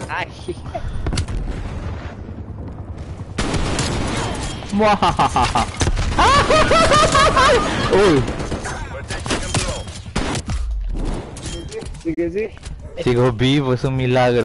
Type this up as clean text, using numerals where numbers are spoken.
Ai. Muahahaha. Oi. Sigo vivo, es un milagro.